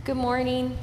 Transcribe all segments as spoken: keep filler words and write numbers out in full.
Good morning.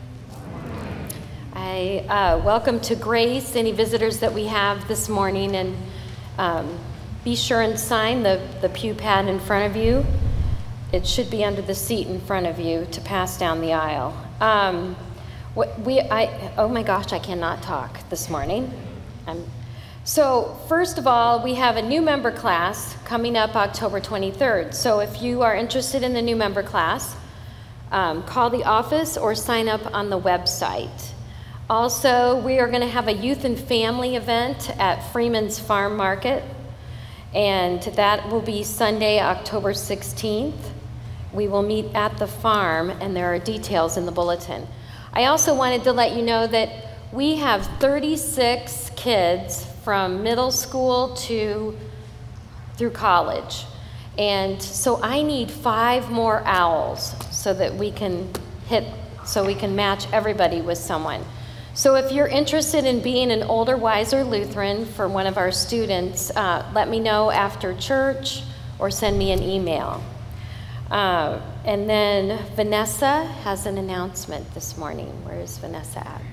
I uh, welcome to Grace any visitors that we have this morning, and um, be sure and sign the, the pew pad in front of you. It should be under the seat in front of you to pass down the aisle. Um, what we, I, oh my gosh, I cannot talk this morning. I'm, so first of all, we have a new member class coming up October twenty-third. So if you are interested in the new member class, um, call the office or sign up on the website. Also, we are going to have a youth and family event at Freeman's Farm Market, and that will be Sunday, October sixteenth. We will meet at the farm, and there are details in the bulletin. I also wanted to let you know that we have thirty-six kids from middle school to through college. And so I need five more owls so that we can hit, so we can match everybody with someone. So if you're interested in being an older, wiser Lutheran for one of our students, uh, let me know after church or send me an email. Uh, and then Vanessa has an announcement this morning. Where is Vanessa at?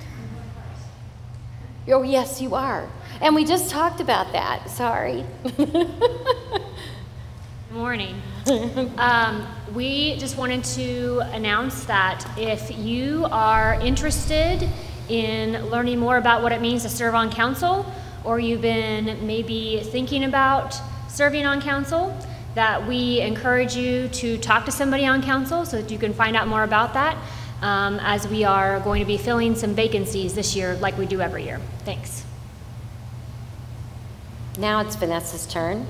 Oh, yes, you are. And we just talked about that. Sorry. Good morning. Um, we just wanted to announce that if you are interested in learning more about what it means to serve on council, or you've been maybe thinking about serving on council, that we encourage you to talk to somebody on council so that you can find out more about that, um, as we are going to be filling some vacancies this year like we do every year. Thanks. Now it's Vanessa's turn.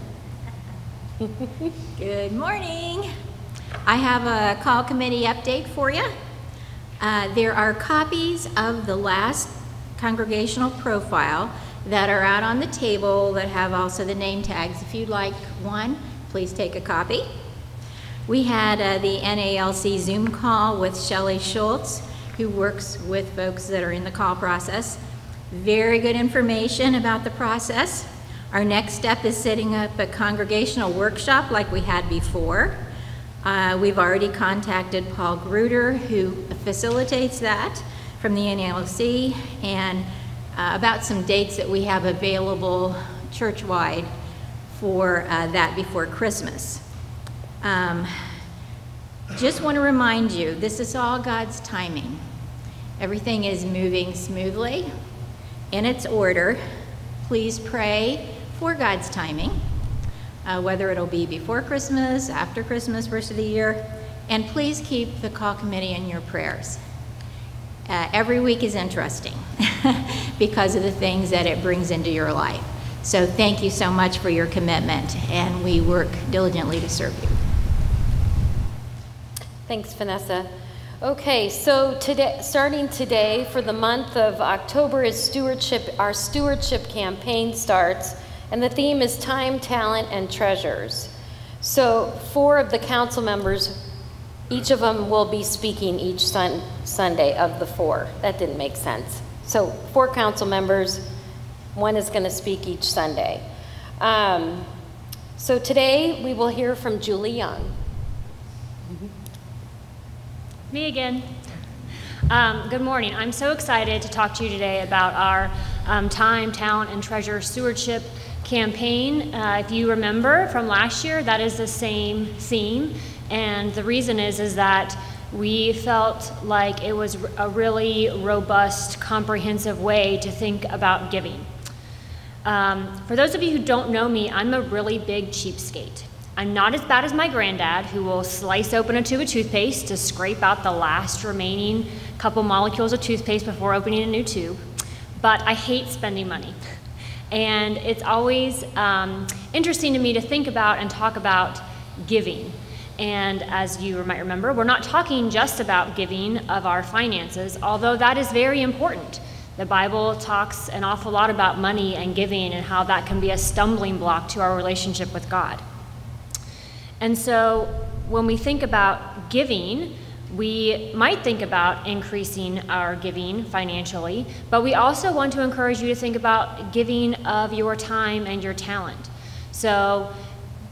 Good morning. I have a call committee update for you. Uh, there are copies of the last congregational profile that are out on the table that have also the name tags. If you'd like one, please take a copy. We had uh, the N A L C Zoom call with Shelley Schultz, who works with folks that are in the call process. Very good information about the process. Our next step is setting up a congregational workshop like we had before. Uh, we've already contacted Paul Gruder, who facilitates that from the N A L C, and uh, about some dates that we have available church-wide for uh, that before Christmas. Um, just want to remind you, this is all God's timing. Everything is moving smoothly in its order. Please pray for God's timing, uh, whether it'll be before Christmas, after Christmas, first of the year, and please keep the call committee in your prayers. Uh, every week is interesting because of the things that it brings into your life. So thank you so much for your commitment, and we work diligently to serve you. Thanks, Vanessa. Okay, so today, starting today for the month of October is stewardship. Our stewardship campaign starts, and the theme is time, talent, and treasures. So four of the council members, each of them will be speaking each sun, Sunday of the four. That didn't make sense. So four council members, one is going to speak each Sunday. Um, so today we will hear from Julie Young. Me again. Um, good morning. I'm so excited to talk to you today about our um, time, talent, and treasure stewardship campaign. Uh, if you remember from last year, that is the same theme, and the reason is is that we felt like it was a really robust, comprehensive way to think about giving. Um, for those of you who don't know me, I'm a really big cheapskate. I'm not as bad as my granddad, who will slice open a tube of toothpaste to scrape out the last remaining couple molecules of toothpaste before opening a new tube, but I hate spending money. And it's always um, interesting to me to think about and talk about giving. And as you might remember, we're not talking just about giving of our finances, although that is very important. The Bible talks an awful lot about money and giving and how that can be a stumbling block to our relationship with God. And so when we think about giving, we might think about increasing our giving financially, but we also want to encourage you to think about giving of your time and your talent. So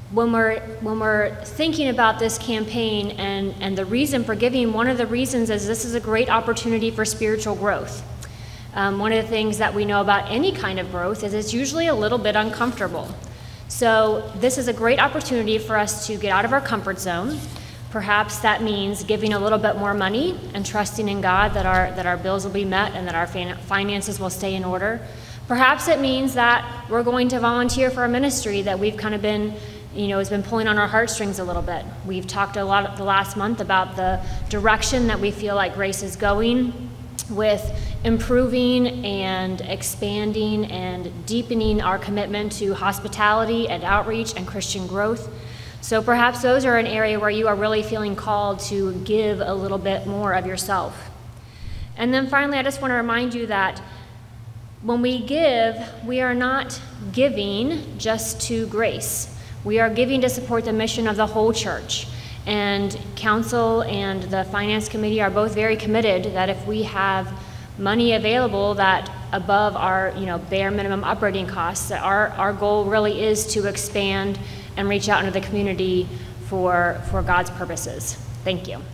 when we're when we're thinking about this campaign and, and the reason for giving, one of the reasons is this is a great opportunity for spiritual growth. Um, one of the things that we know about any kind of growth is it's usually a little bit uncomfortable. So this is a great opportunity for us to get out of our comfort zone. Perhaps that means giving a little bit more money and trusting in God that our that our bills will be met and that our fin- finances will stay in order. Perhaps it means that we're going to volunteer for a ministry that we've kind of been, you know, has been pulling on our heartstrings a little bit. We've talked a lot the last month about the direction that we feel like Grace is going with improving and expanding and deepening our commitment to hospitality and outreach and Christian growth. So perhaps those are an area where you are really feeling called to give a little bit more of yourself. And then finally, I just want to remind you that when we give, we are not giving just to Grace. We are giving to support the mission of the whole church. And council and the finance committee are both very committed that if we have money available that above our, you know, bare minimum operating costs, that our, our goal really is to expand and reach out into the community for, for God's purposes. Thank you.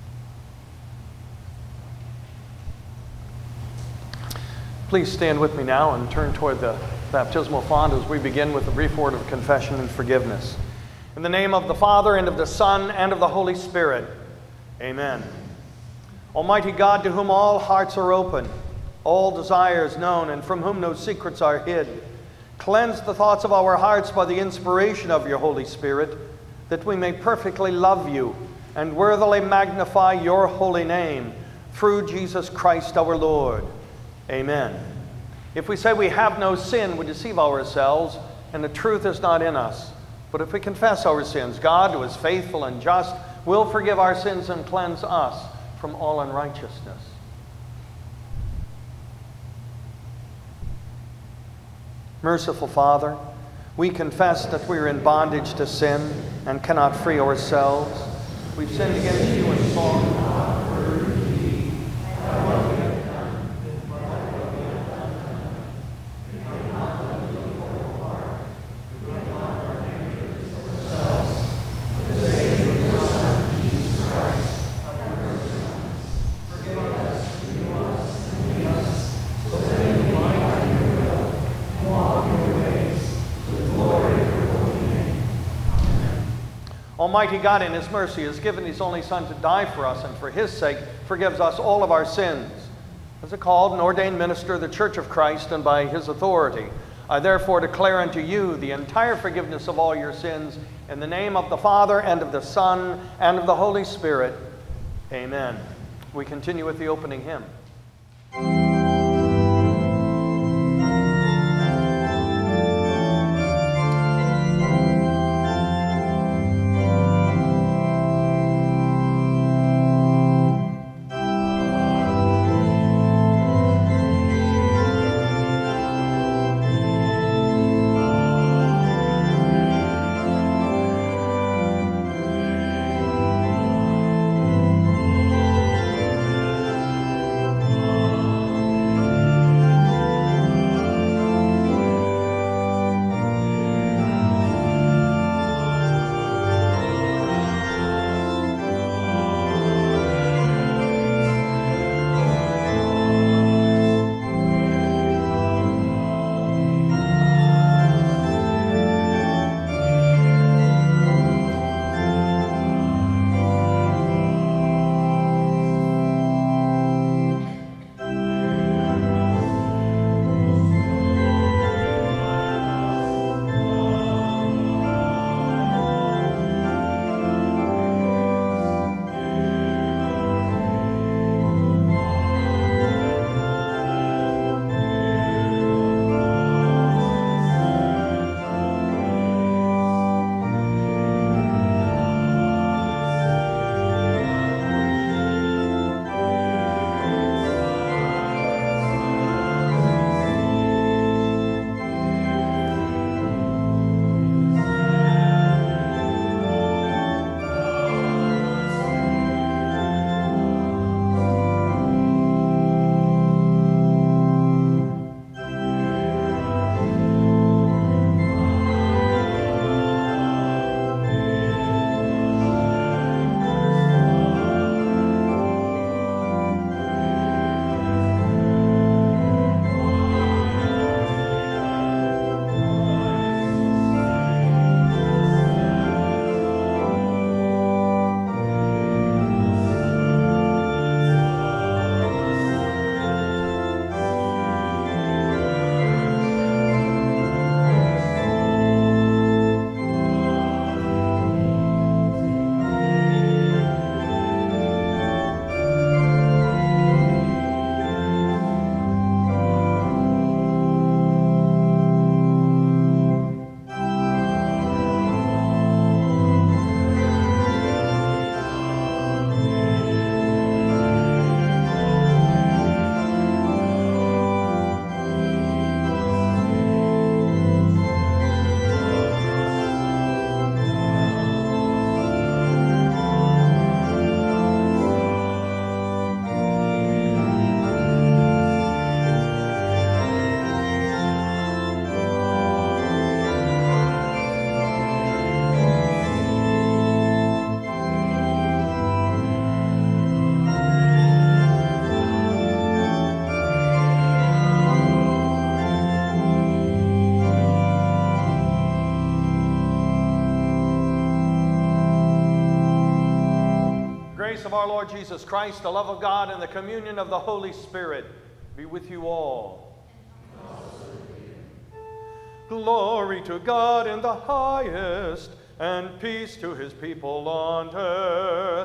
Please stand with me now and turn toward the baptismal font as we begin with a brief word of confession and forgiveness. In the name of the Father, and of the Son, and of the Holy Spirit. Amen. Almighty God, to whom all hearts are open, all desires known, and from whom no secrets are hid, cleanse the thoughts of our hearts by the inspiration of your Holy Spirit, that we may perfectly love you and worthily magnify your holy name, through Jesus Christ our Lord. Amen. If we say we have no sin, we deceive ourselves, and the truth is not in us. But if we confess our sins, God, who is faithful and just, will forgive our sins and cleanse us from all unrighteousness. Merciful Father, we confess that we are in bondage to sin and cannot free ourselves. We've sinned against you in thought, word, deed, and what we have done. Almighty God, in his mercy, has given his only Son to die for us, and for his sake forgives us all of our sins. As a called and ordained minister of the Church of Christ, and by his authority, I therefore declare unto you the entire forgiveness of all your sins, in the name of the Father, and of the Son, and of the Holy Spirit. Amen. We continue with the opening hymn. Amen. grace of our Lord Jesus Christ, the love of God, and the communion of the Holy Spirit be with you all. Glory to God in the highest, and peace to his people on earth.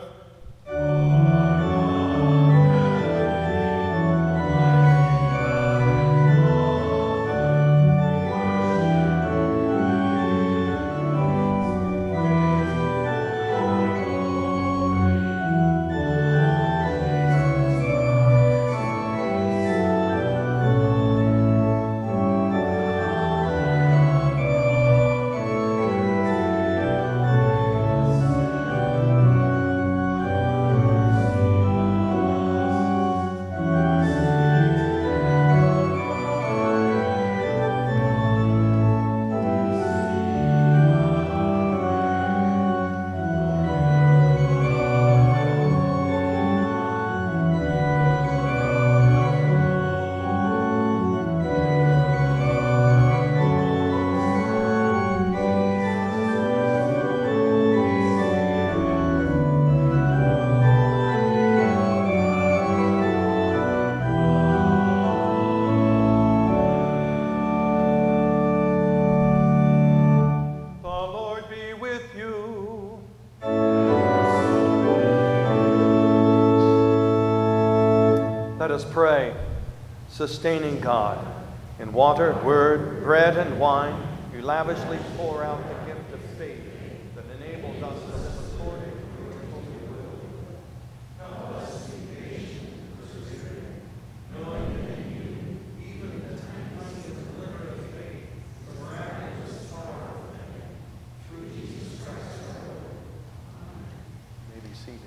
Let us pray. Sustaining God, in water, word, bread, and wine, you lavishly pour out the gift of faith that enables us to live according to your holy will. Help us to be patient and persevering, knowing that in you, even in the times of the glimmer of faith, the miraculous power of man, through Jesus Christ our Lord. Amen. You may be seated.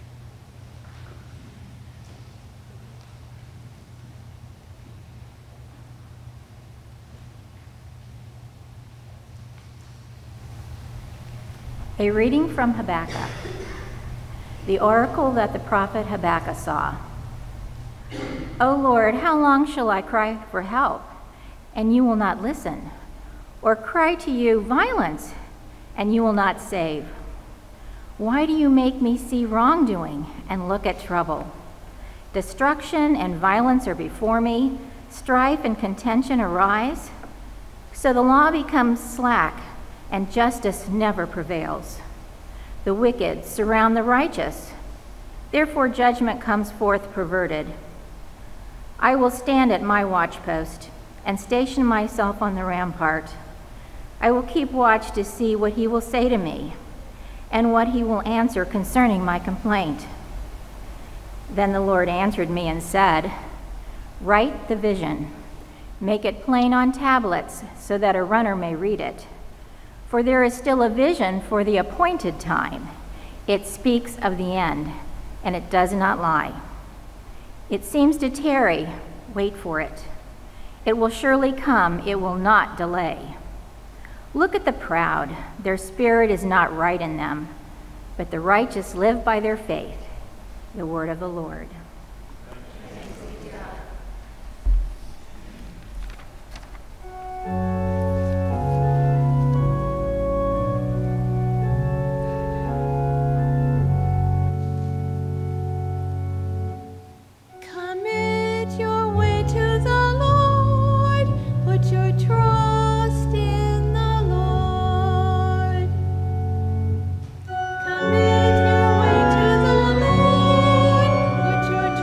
A reading from Habbakuk, the oracle that the prophet Habbakuk saw. O Lord, how long shall I cry for help, and you will not listen? Or cry to you violence, and you will not save? Why do you make me see wrongdoing and look at trouble? Destruction and violence are before me, strife and contention arise. So the law becomes slack, and justice never prevails. The wicked surround the righteous. Therefore judgment comes forth perverted. I will stand at my watchpost and station myself on the rampart. I will keep watch to see what he will say to me and what he will answer concerning my complaint. Then the Lord answered me and said, write the vision, make it plain on tablets so that a runner may read it. For there is still a vision for the appointed time. It speaks of the end, and it does not lie. It seems to tarry, wait for it. It will surely come, it will not delay. Look at the proud, their spirit is not right in them, but the righteous live by their faith. The word of the Lord. Commit your way to the Lord.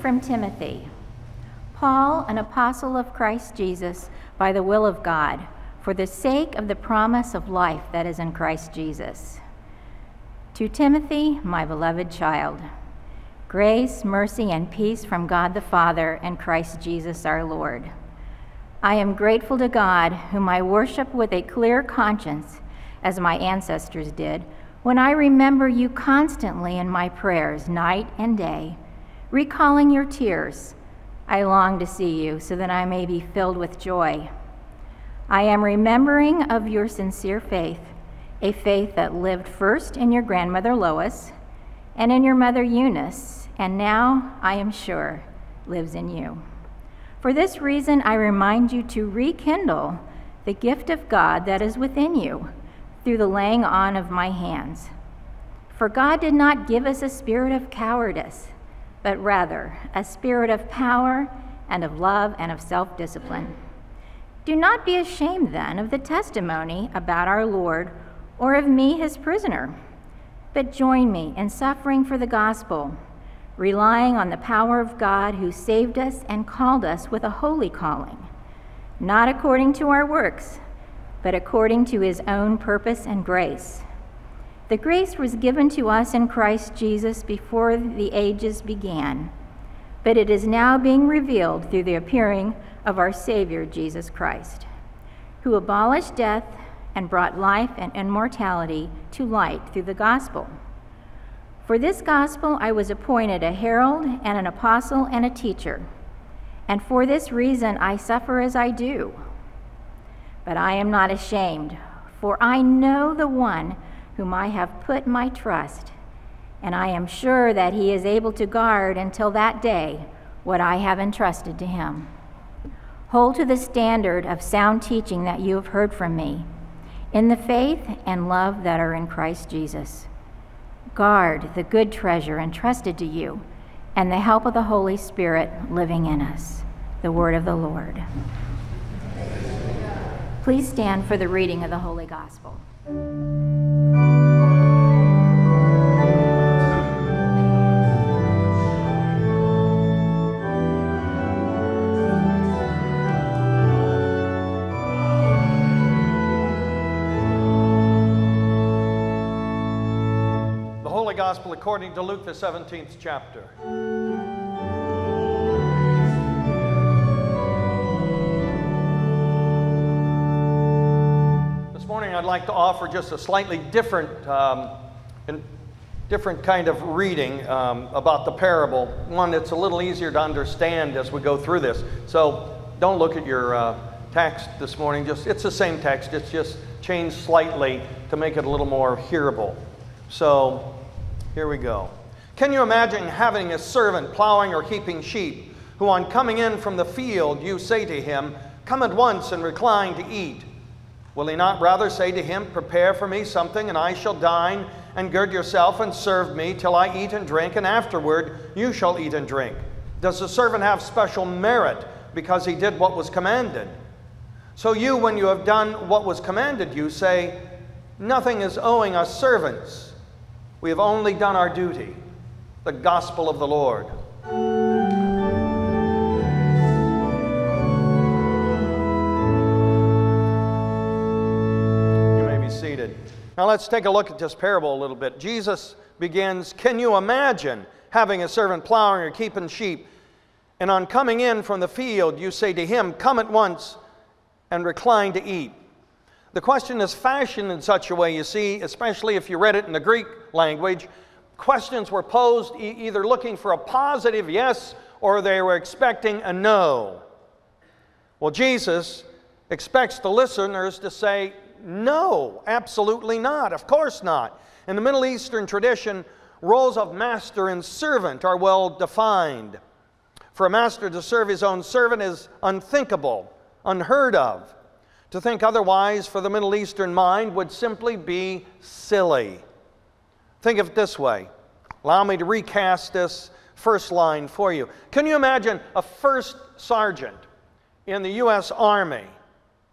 from Timothy. Paul, an apostle of Christ Jesus, by the will of God, for the sake of the promise of life that is in Christ Jesus. To Timothy, my beloved child, grace, mercy, and peace from God the Father and Christ Jesus our Lord. I am grateful to God, whom I worship with a clear conscience, as my ancestors did, when I remember you constantly in my prayers, night and day, recalling your tears. I long to see you so that I may be filled with joy. I am remembering of your sincere faith, a faith that lived first in your grandmother Lois and in your mother Eunice, and now, I am sure, lives in you. For this reason, I remind you to rekindle the gift of God that is within you through the laying on of my hands. For God did not give us a spirit of cowardice, but rather a spirit of power and of love and of self-discipline. Do not be ashamed then of the testimony about our Lord or of me, his prisoner, but join me in suffering for the gospel, relying on the power of God who saved us and called us with a holy calling, not according to our works, but according to his own purpose and grace. The grace was given to us in Christ Jesus before the ages began, but it is now being revealed through the appearing of our Savior, Jesus Christ, who abolished death and brought life and immortality to light through the gospel. For this gospel I was appointed a herald and an apostle and a teacher, and for this reason I suffer as I do. But I am not ashamed, for I know the one whom I have put my trust, and I am sure that he is able to guard until that day what I have entrusted to him. Hold to the standard of sound teaching that you have heard from me, in the faith and love that are in Christ Jesus. Guard the good treasure entrusted to you and the help of the Holy Spirit living in us. The word of the Lord. Please stand for the reading of the Holy Gospel. Gospel according to Luke, the seventeenth chapter. This morning I'd like to offer just a slightly different, um, and different kind of reading um, about the parable, one that's a little easier to understand as we go through this. So don't look at your uh, text this morning. Just it's the same text. It's just changed slightly to make it a little more hearable. So here we go. Can you imagine having a servant plowing or keeping sheep, who on coming in from the field you say to him, "Come at once and recline to eat"? Will he not rather say to him, "Prepare for me something, and I shall dine, and gird yourself and serve me till I eat and drink, and afterward you shall eat and drink"? Does the servant have special merit because he did what was commanded? So you, when you have done what was commanded you, say, "Nothing is owing us servants. We have only done our duty." The gospel of the Lord. You may be seated. Now let's take a look at this parable a little bit. Jesus begins, "Can you imagine having a servant plowing or keeping sheep, and on coming in from the field you say to him, 'Come at once and recline to eat'?" The question is fashioned in such a way, you see, especially if you read it in the Greek language. Questions were posed e either looking for a positive yes or they were expecting a no. Well, Jesus expects the listeners to say, "No, absolutely not, of course not." In the Middle Eastern tradition, roles of master and servant are well defined. For a master to serve his own servant is unthinkable, unheard of. To think otherwise for the Middle Eastern mind would simply be silly. Think of it this way. Allow me to recast this first line for you. Can you imagine a first sergeant in the U S Army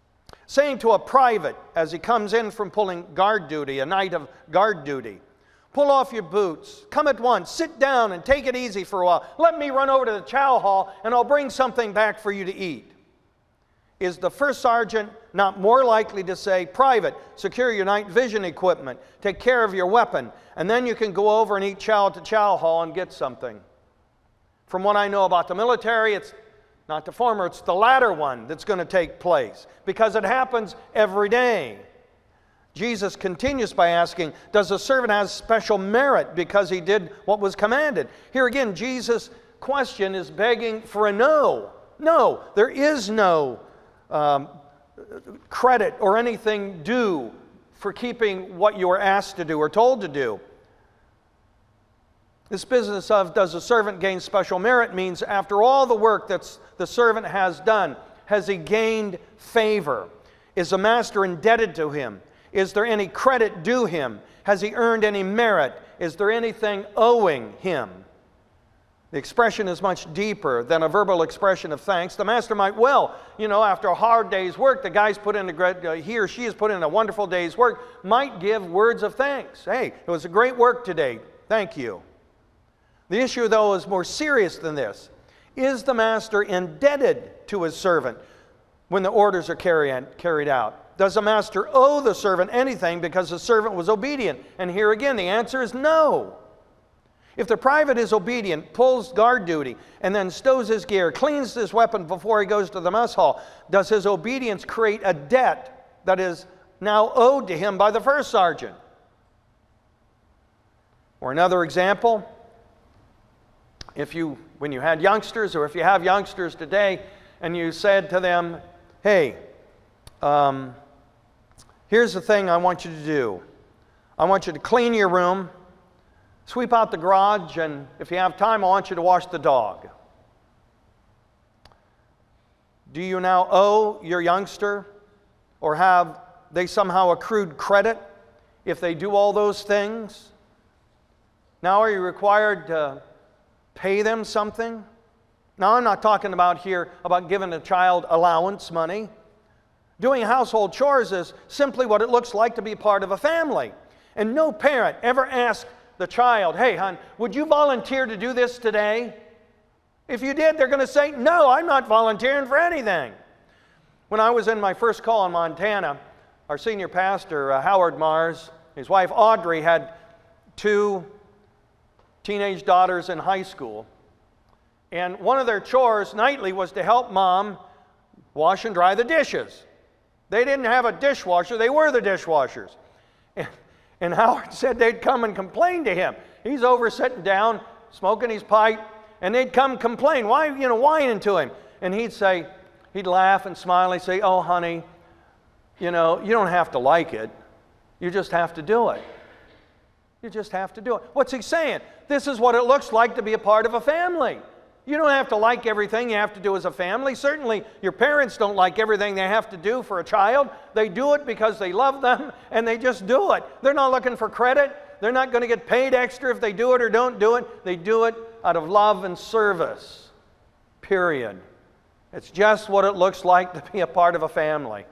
saying to a private as he comes in from pulling guard duty, a night of guard duty, Pull off your boots. Come at once. Sit down and take it easy for a while. Let me run over to the chow hall and I'll bring something back for you to eat. Is the first sergeant not more likely to say, Private, secure your night vision equipment, take care of your weapon, and then you can go over and eat chow at the chow hall and get something? From what I know about the military, it's not the former, it's the latter one that's going to take place, because it happens every day. Jesus continues by asking, does the servant have special merit because he did what was commanded? Here again, Jesus' question is begging for a no. No, there is no um, credit or anything due for keeping what you were asked to do or told to do. This business of does the servant gain special merit means after all the work that the servant has done, has he gained favor? Is the master indebted to him? Is there any credit due him? Has he earned any merit? Is there anything owing him? The expression is much deeper than a verbal expression of thanks. The master might well, you know, after a hard day's work, the guy's put in a great, uh, he or she has put in a wonderful day's work, might give words of thanks. Hey, it was a great work today. Thank you. The issue, though, is more serious than this. Is the master indebted to his servant when the orders are carry, carried out? Does the master owe the servant anything because the servant was obedient? And here again, the answer is no. If the private is obedient, pulls guard duty, and then stows his gear, cleans his weapon before he goes to the mess hall, does his obedience create a debt that is now owed to him by the first sergeant? Or another example, if you, when you had youngsters, or if you have youngsters today, and you said to them, hey, um, here's the thing I want you to do. I want you to clean your room, sweep out the garage, and if you have time, I want you to wash the dog. Do you now owe your youngster, or have they somehow accrued credit if they do all those things? Now are you required to pay them something? Now I'm not talking about here about giving a child allowance money. Doing household chores is simply what it looks like to be part of a family. And no parent ever asks the child, hey, hon, would you volunteer to do this today? If you did, they're going to say, no, I'm not volunteering for anything. When I was in my first call in Montana, our senior pastor, uh, Howard Mars, his wife Audrey, had two teenage daughters in high school. And one of their chores nightly was to help mom wash and dry the dishes. They didn't have a dishwasher, they were the dishwashers. And, and Howard said they'd come and complain to him. He's over sitting down, smoking his pipe, and they'd come complain, why, you know, whining to him. And he'd say, he'd laugh and smile, he'd say, oh, honey, you know, you don't have to like it. You just have to do it. You just have to do it. What's he saying? This is what it looks like to be a part of a family. You don't have to like everything you have to do as a family. Certainly, your parents don't like everything they have to do for a child. They do it because they love them, and they just do it. They're not looking for credit. They're not going to get paid extra if they do it or don't do it. They do it out of love and service. Period. It's just what it looks like to be a part of a family.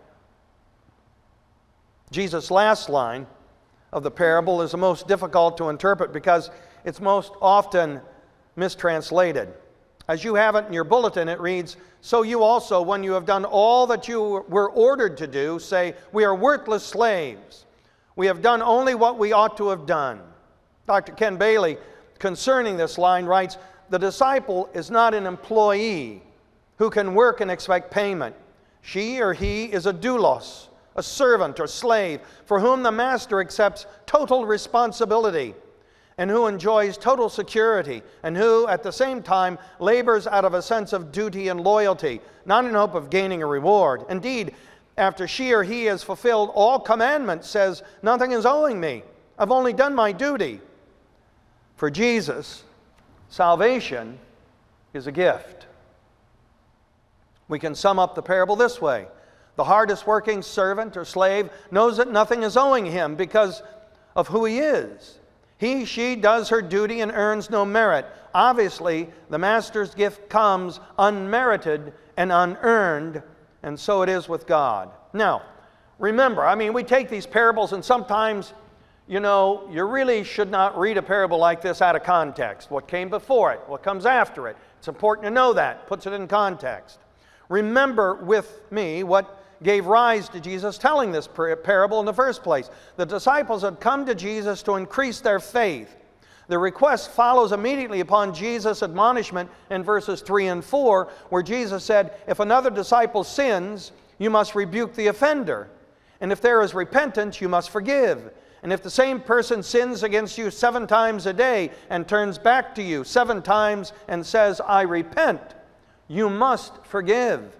Jesus' last line of the parable is the most difficult to interpret because it's most often mistranslated. As you have it in your bulletin, it reads, so you also, when you have done all that you were ordered to do, say, we are worthless slaves. We have done only what we ought to have done. Doctor Ken Bailey, concerning this line, writes, the disciple is not an employee who can work and expect payment. She or he is a doulos, a servant or slave, for whom the master accepts total responsibility and who enjoys total security and who, at the same time, labors out of a sense of duty and loyalty, not in hope of gaining a reward. Indeed, after she or he has fulfilled all commandments, says, nothing is owing me. I've only done my duty. For Jesus, salvation is a gift. We can sum up the parable this way. The hardest working servant or slave knows that nothing is owing him because of who he is. He, she does her duty and earns no merit. Obviously, the master's gift comes unmerited and unearned, and so it is with God. Now, remember, I mean, we take these parables and sometimes, you know, you really should not read a parable like this out of context. What came before it? What comes after it? It's important to know that. Puts it in context. Remember with me what gave rise to Jesus telling this parable in the first place. The disciples had come to Jesus to increase their faith. The request follows immediately upon Jesus' admonishment in verses three and four, where Jesus said, if another disciple sins, you must rebuke the offender. And if there is repentance, you must forgive. And if the same person sins against you seven times a day and turns back to you seven times and says, I repent, you must forgive.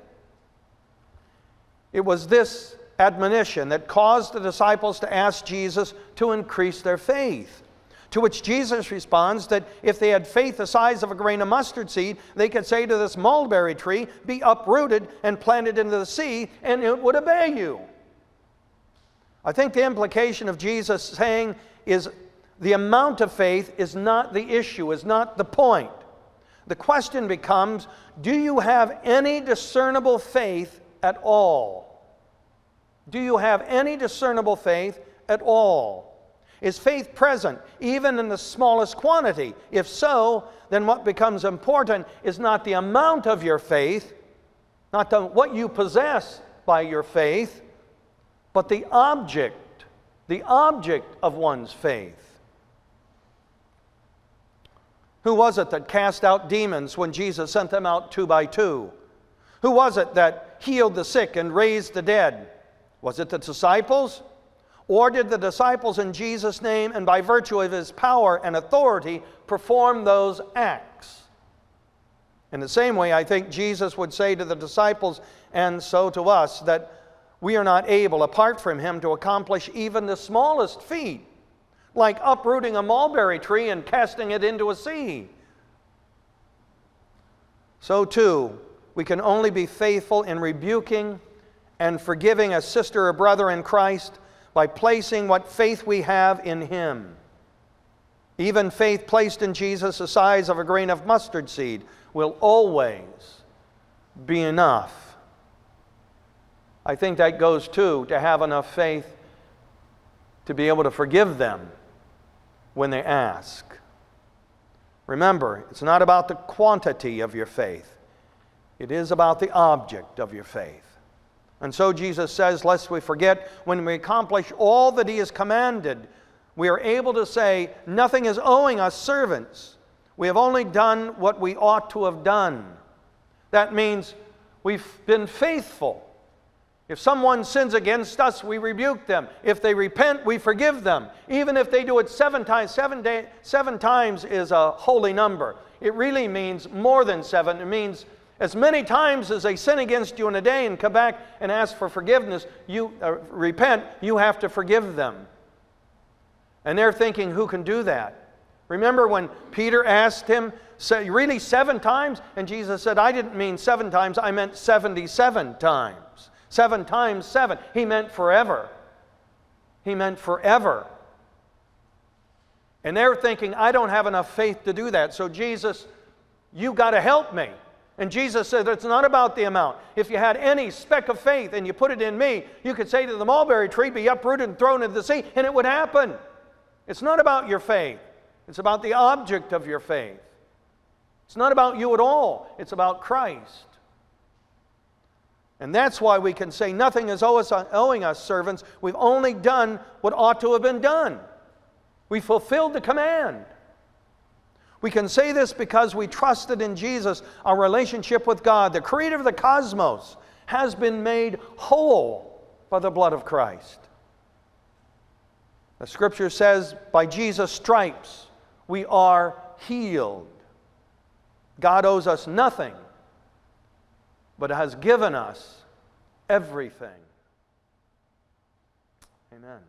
It was this admonition that caused the disciples to ask Jesus to increase their faith. To which Jesus responds that if they had faith the size of a grain of mustard seed, they could say to this mulberry tree, be uprooted and planted into the sea, and it would obey you. I think the implication of Jesus saying is the amount of faith is not the issue, is not the point. The question becomes, do you have any discernible faith at all? Do you have any discernible faith at all? Is faith present even in the smallest quantity? If so, then what becomes important is not the amount of your faith, not the, what you possess by your faith, but the object, the object of one's faith. Who was it that cast out demons when Jesus sent them out two by two? Who was it that healed the sick and raised the dead? Was it the disciples? Or did the disciples in Jesus' name and by virtue of His power and authority perform those acts? In the same way, I think Jesus would say to the disciples and so to us that we are not able, apart from Him, to accomplish even the smallest feat, like uprooting a mulberry tree and casting it into a sea. So too, we can only be faithful in rebuking and forgiving a sister or brother in Christ by placing what faith we have in Him. Even faith placed in Jesus the size of a grain of mustard seed will always be enough. I think that goes too to have enough faith to be able to forgive them when they ask. Remember, it's not about the quantity of your faith. It is about the object of your faith. And so Jesus says, lest we forget, when we accomplish all that He has commanded, we are able to say, nothing is owing us servants. We have only done what we ought to have done. That means we've been faithful. If someone sins against us, we rebuke them. If they repent, we forgive them. Even if they do it seven times, seven, day, seven times is a holy number. It really means more than seven. It means as many times as they sin against you in a day and come back and ask for forgiveness, you uh, repent, you have to forgive them. And they're thinking, who can do that? Remember when Peter asked him, say, really seven times? And Jesus said, I didn't mean seven times, I meant seventy-seven times. Seven times seven. He meant forever. He meant forever. And they're thinking, I don't have enough faith to do that. So Jesus, you got to help me. And Jesus said, it's not about the amount. If you had any speck of faith and you put it in me, you could say to the mulberry tree, be uprooted and thrown into the sea, and it would happen. It's not about your faith. It's about the object of your faith. It's not about you at all. It's about Christ. And that's why we can say nothing is owing us servants. We've only done what ought to have been done. We fulfilled the command. We can say this because we trusted in Jesus. Our relationship with God, the creator of the cosmos, has been made whole by the blood of Christ. The Scripture says, by Jesus' stripes we are healed. God owes us nothing, but has given us everything. Amen.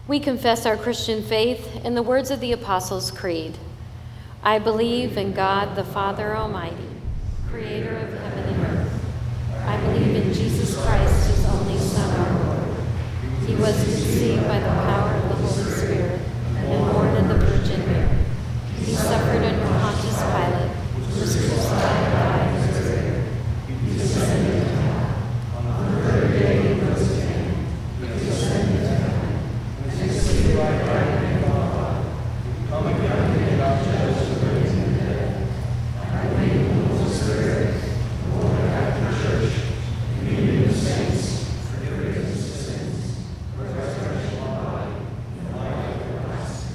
We confess our Christian faith in the words of the Apostles' Creed. I believe in God the Father Almighty, creator of heaven and earth. I believe in Jesus Christ, his only Son, our Lord. He was conceived by the power of the Holy Spirit and born of the Virgin Mary. He suffered under Pontius Pilate, was crucified and died and was buried. He descended into hell. On the third day he rose again. He ascended into heaven. And is seated right hand of God. Come again to give out judge the living and the dead. I believe in the Holy Spirit, the Holy Catholic Church, communion of saints, forgiveness of sins, resurrection of the body, and life everlasting.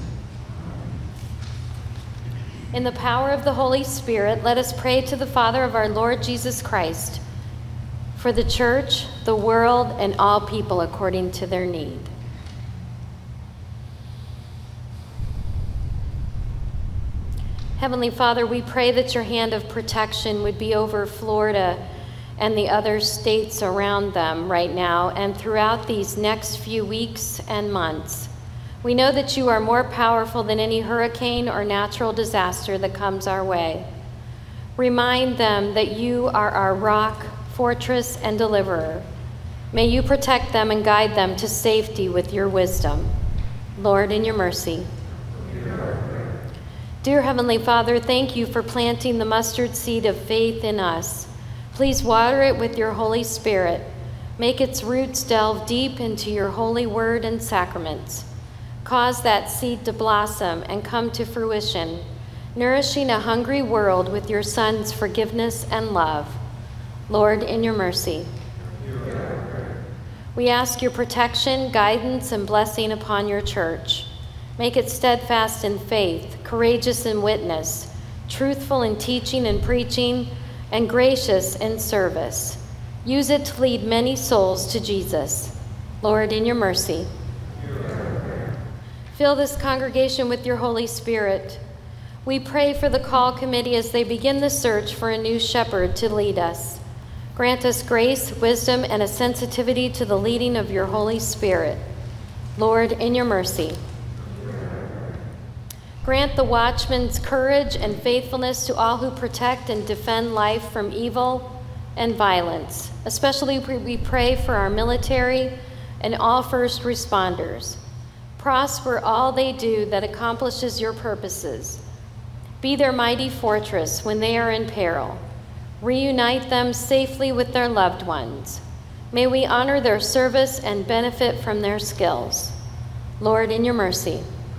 In the power of the Holy Spirit, let us pray to the Father of our Lord Jesus Christ, for the church, the world, and all people according to their need. Heavenly Father, we pray that your hand of protection would be over Florida and the other states around them right now and throughout these next few weeks and months. We know that you are more powerful than any hurricane or natural disaster that comes our way. Remind them that you are our rock, fortress, and deliverer. May you protect them and guide them to safety with your wisdom. Lord, in your mercy. Dear Heavenly Father, thank you for planting the mustard seed of faith in us. Please water it with your Holy Spirit. Make its roots delve deep into your holy word and sacraments. Cause that seed to blossom and come to fruition, nourishing a hungry world with your Son's forgiveness and love. Lord, in your mercy. We ask your protection, guidance, and blessing upon your church. Make it steadfast in faith, courageous in witness, truthful in teaching and preaching, and gracious in service. Use it to lead many souls to Jesus. Lord, in your mercy. Fill this congregation with your Holy Spirit. We pray for the call committee as they begin the search for a new shepherd to lead us. Grant us grace, wisdom, and a sensitivity to the leading of your Holy Spirit. Lord, in your mercy. Grant the watchmen's courage and faithfulness to all who protect and defend life from evil and violence. Especially we pray for our military and all first responders. Prosper all they do that accomplishes your purposes. Be their mighty fortress when they are in peril. Reunite them safely with their loved ones. May we honor their service and benefit from their skills. Lord, in your mercy.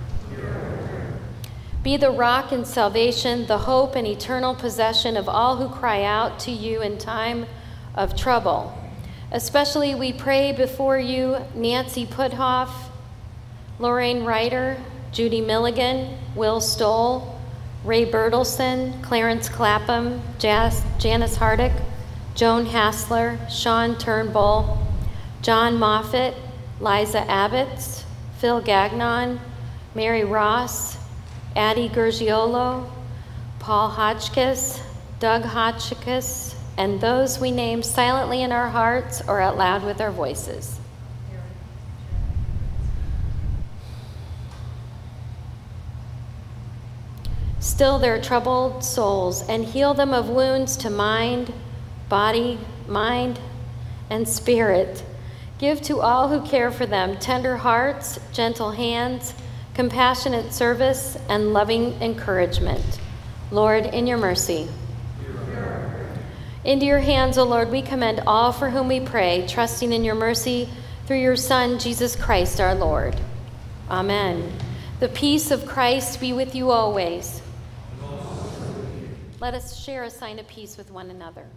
Be the rock and salvation, the hope and eternal possession of all who cry out to you in time of trouble. Especially we pray before you Nancy Puthoff, Lorraine Ryder, Judy Milligan, Will Stoll, Ray Bertelson, Clarence Clapham, Jas Janice Hardick, Joan Hassler, Sean Turnbull, John Moffitt, Liza Abbots, Phil Gagnon, Mary Ross, Addie Gurgiolo, Paul Hotchkiss, Doug Hotchkiss, and those we name silently in our hearts or out loud with our voices. Still their troubled souls and heal them of wounds to mind, body, mind, and spirit. Give to all who care for them tender hearts, gentle hands, compassionate service, and loving encouragement. Lord, in your mercy. Into your hands, O Lord, we commend all for whom we pray, trusting in your mercy through your Son, Jesus Christ, our Lord. Amen. The peace of Christ be with you always. Let us share a sign of peace with one another.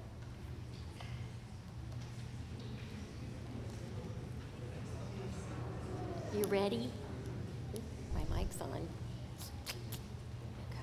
You ready? Ooh, my mic's on. Okay.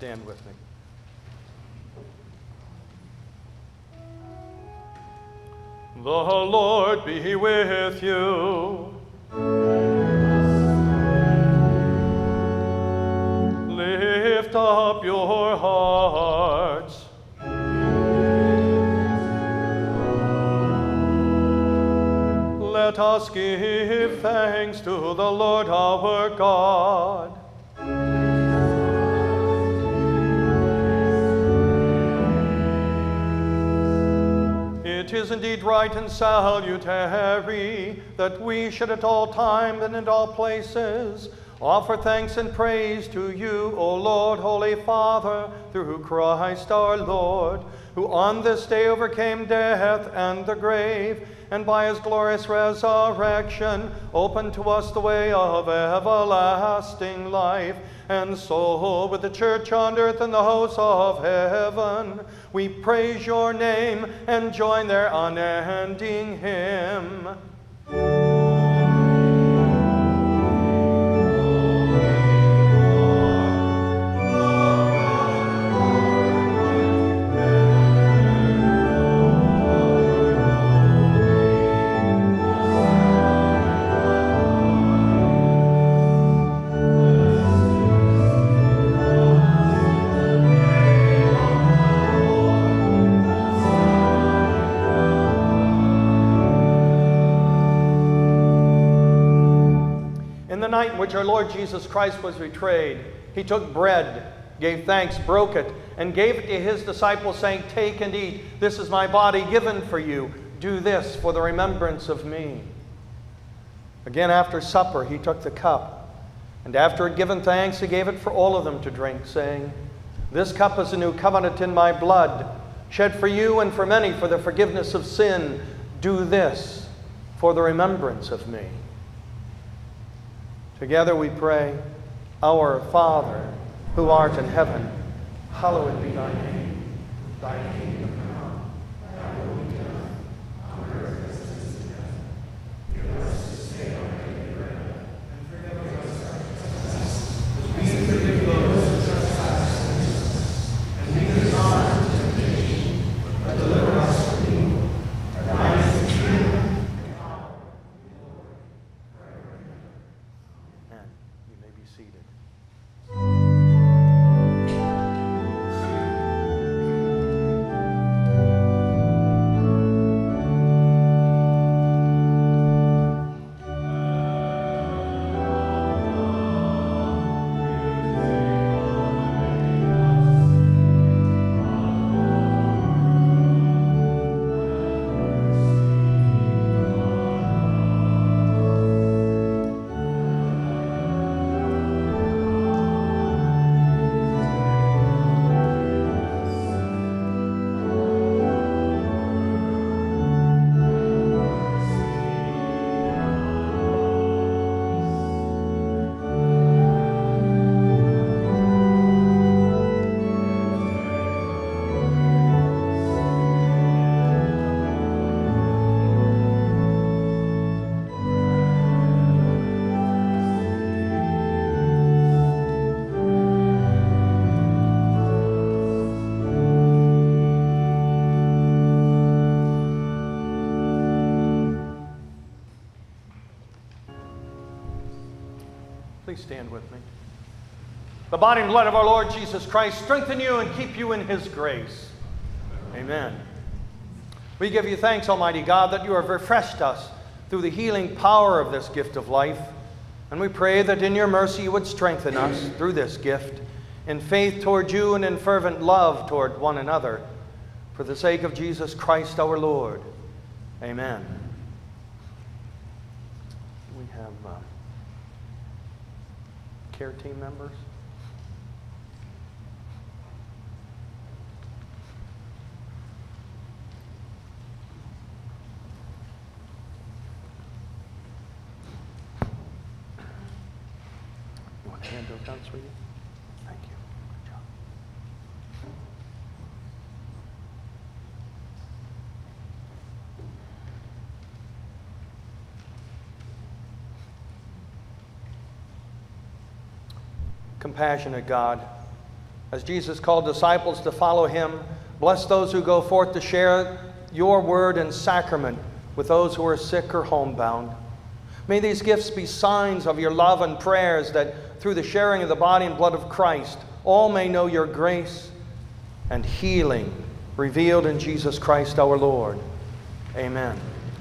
stand with me. The Lord be with you. Lift up your hearts. Let us give thanks to the Lord our God. It is indeed right and salutary that we should at all times and in all places offer thanks and praise to you, O Lord, Holy Father, through Christ our Lord, who on this day overcame death and the grave, and by his glorious resurrection opened to us the way of everlasting life. And so, with the church on earth and the hosts of heaven, we praise your name and join their unending hymn. The night in which our Lord Jesus Christ was betrayed, he took bread, gave thanks, broke it, and gave it to his disciples, saying, "Take and eat. This is my body given for you. Do this for the remembrance of me." Again, after supper, he took the cup, and after had given thanks, he gave it for all of them to drink, saying, "This cup is a new covenant in my blood, shed for you and for many for the forgiveness of sin. Do this for the remembrance of me." Together we pray, "Our Father, who art in heaven, hallowed be thy name. Thy kingdom come, thy will be done, on earth as it is in heaven. Give us this day our daily bread, and forgive us our trespasses, as we forgive those who trespass against us. And lead us not into temptation, but deliver us from evil. For thine is the kingdom, the power, and the glory, forever and ever." Amen. You may be seated. Please stand with me. The body and blood of our Lord Jesus Christ strengthen you and keep you in his grace. Amen. We give you thanks, Almighty God, that you have refreshed us through the healing power of this gift of life. And we pray that in your mercy you would strengthen us through this gift in faith toward you and in fervent love toward one another. For the sake of Jesus Christ our Lord. Amen. We have uh, care team members. You want to hand those down, sweetie? Thank you. Good job. Compassionate God, As Jesus called disciples to follow him, bless those who go forth to share your word and sacrament with those who are sick or homebound. May these gifts be signs of your love and prayers, that through the sharing of the body and blood of Christ, all may know your grace and healing revealed in Jesus Christ our Lord. Amen.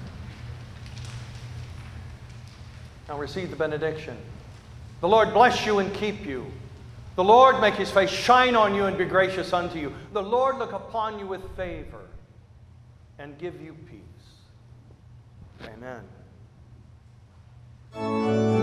Now receive the benediction. The Lord bless you and keep you. The Lord make his face shine on you and be gracious unto you. The Lord look upon you with favor and give you peace. Amen.